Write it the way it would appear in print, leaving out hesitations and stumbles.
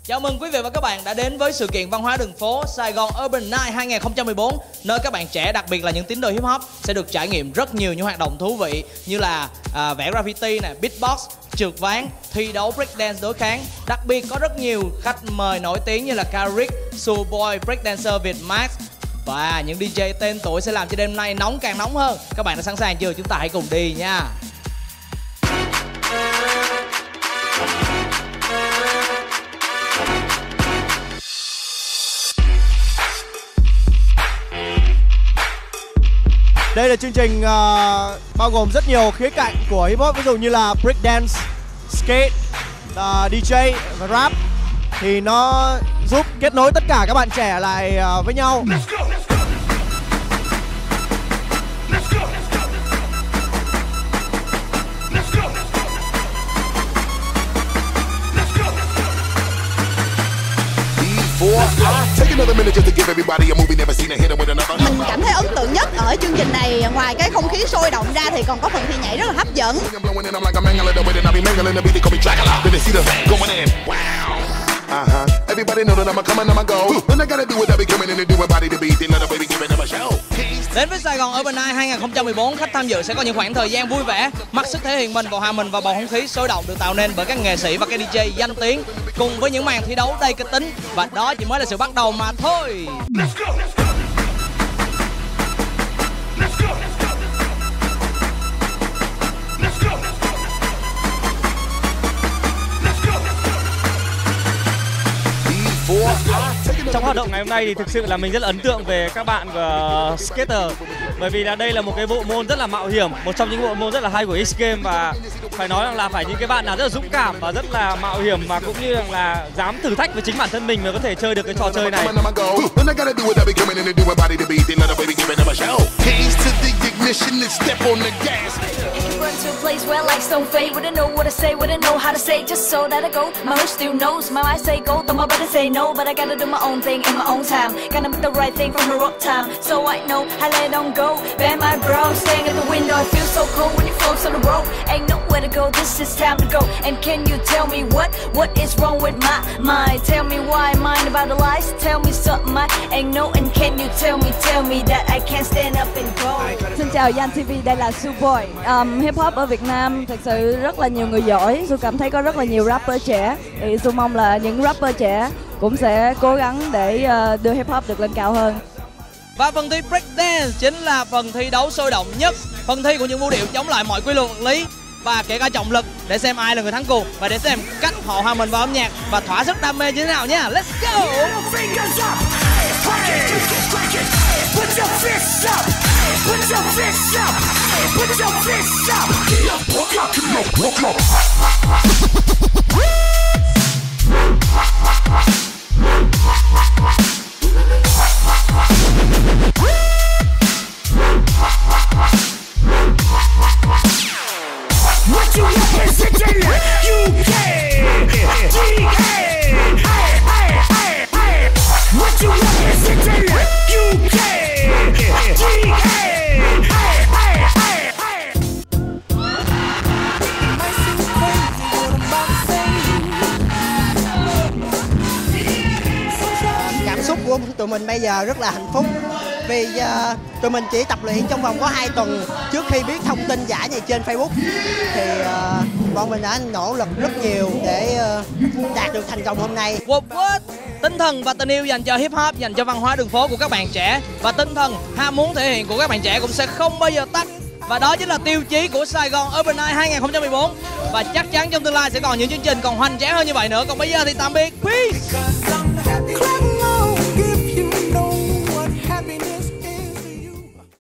Chào mừng quý vị và các bạn đã đến với sự kiện văn hóa đường phố Sài Gòn Urban Night 2014, nơi các bạn trẻ, đặc biệt là những tín đồ hip hop sẽ được trải nghiệm rất nhiều những hoạt động thú vị như là vẽ graffiti nè, beatbox, trượt ván, thi đấu breakdance đối kháng. Đặc biệt có rất nhiều khách mời nổi tiếng như là Karik, Soulboy, breakdancer Việt Max và những DJ tên tuổi sẽ làm cho đêm nay nóng càng nóng hơn. Các bạn đã sẵn sàng chưa? Chúng ta hãy cùng đi nha. Đây là chương trình bao gồm rất nhiều khía cạnh của hip hop, ví dụ như là breakdance, skate, DJ và rap. Thì nó giúp kết nối tất cả các bạn trẻ lại với nhau. Mình cảm thấy ấn tượng nhất ở chương trình này, ngoài cái không khí sôi động ra thì còn có phần thi nhảy rất là hấp dẫn. Đến với Sài Gòn Urban Night 2014, khách tham dự sẽ có những khoảng thời gian vui vẻ, mặc sức thể hiện mình và hòa mình vào bầu không khí sôi động được tạo nên bởi các nghệ sĩ và các DJ danh tiếng, cùng với những màn thi đấu đầy kịch tính, và đó chỉ mới là sự bắt đầu mà thôi. Trong hoạt động ngày hôm nay thì thực sự là mình rất là ấn tượng về các bạn skater, bởi vì là đây là một cái bộ môn rất là mạo hiểm, một trong những bộ môn rất là hay của X Games, và phải nói rằng là phải những cái bạn nào rất là dũng cảm và rất là mạo hiểm, mà cũng như là dám thử thách với chính bản thân mình mới có thể chơi được cái trò chơi này. To a place where lights don't fade. Wouldn't know what to say, wouldn't know how to say. Just so that I go, my heart still knows. My mind say go, though my body say no. But I gotta do my own thing in my own time. Gotta make the right thing from the rock time. So I know I let on go. Bend my bro, staying at the window. I feel so cold when you float on the road. Ain't nowhere to go, this is time to go. And can you tell me what is wrong with my mind? Tell me why I'm mind about the lies. Tell me something I ain't know. And can you tell me that I can't stand up and go? Xin chào Yan TV, đây là Soulboy. Hip hop ở Việt Nam thực sự rất là nhiều người giỏi. Tôi cảm thấy có rất là nhiều rapper trẻ. Thì tôi mong là những rapper trẻ cũng sẽ cố gắng để đưa hip hop được lên cao hơn. Và phần thi breakdance chính là phần thi đấu sôi động nhất, phần thi của những vũ điệu chống lại mọi quy luật lý và kể cả trọng lực, để xem ai là người thắng cuộc và để xem cách họ hòa mình vào âm nhạc và thỏa sức đam mê như thế nào nha. Let's go! Put your fists up! Put your fists up! Put your fists up! Get up, walk up, walk up. What you representing? UK! GA! What you representing? UK! Cảm xúc của tụi mình bây giờ rất là hạnh phúc, vì tụi mình chỉ tập luyện trong vòng có 2 tuần trước khi biết thông tin giả này trên Facebook, thì bọn mình đã nỗ lực rất nhiều để đạt được thành công hôm nay. What? Tinh thần và tình yêu dành cho hip hop, dành cho văn hóa đường phố của các bạn trẻ, và tinh thần ham muốn thể hiện của các bạn trẻ cũng sẽ không bao giờ tắt. Và đó chính là tiêu chí của Sài Gòn Urban Night 2014. Và chắc chắn trong tương lai sẽ còn những chương trình còn hoành tráng hơn như vậy nữa. Còn bây giờ thì tạm biệt. Peace!